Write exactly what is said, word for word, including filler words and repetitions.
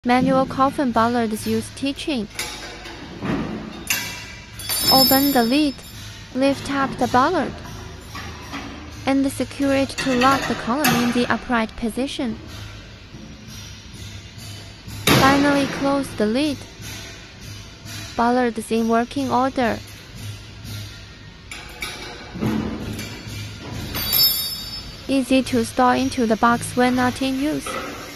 Manual coffin bollards use teaching. Open the lid, lift up the bollard, and secure it to lock the column in the upright position. Finally close the lid. Bollards in working order. Easy to store into the box when not in use.